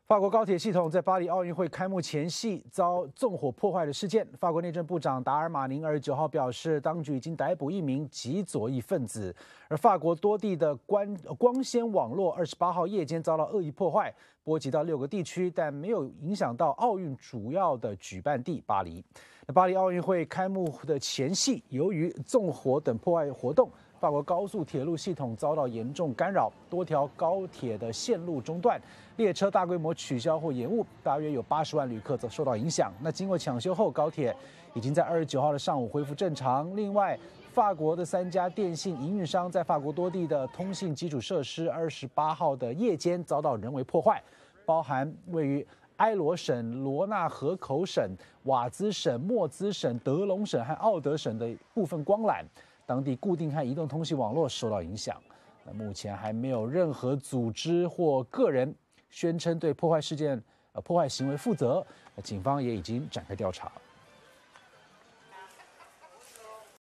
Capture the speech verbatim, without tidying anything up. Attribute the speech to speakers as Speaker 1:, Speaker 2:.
Speaker 1: 法国高铁系统在巴黎奥运会开幕前夕遭纵火破坏的事件，法国内政部长达尔马宁二十九号表示，当局已经逮捕一名极左翼分子。而法国多地的光光纤网络二十八号夜间遭到恶意破坏，波及到六个地区，但没有影响到奥运主要的举办地巴黎。那巴黎奥运会开幕的前夕，由于纵火等破坏活动，法国高速铁路系统遭到严重干扰，多条高铁的线路中断，列车大规模取消或延误，大约有八十万旅客则受到影响。那经过抢修后，高铁已经在二十九号的上午恢复正常。另外，法国的三家电信营运商在法国多地的通信基础设施，二十八号的夜间遭到人为破坏，包含位于埃罗省、罗纳河口省、瓦兹省、莫兹省、德隆省和奥德省的部分光缆。当地固定和移动通信网络受到影响。那目前还没有任何组织或个人宣称对破坏事件、呃破坏行为负责。警方也已经展开调查。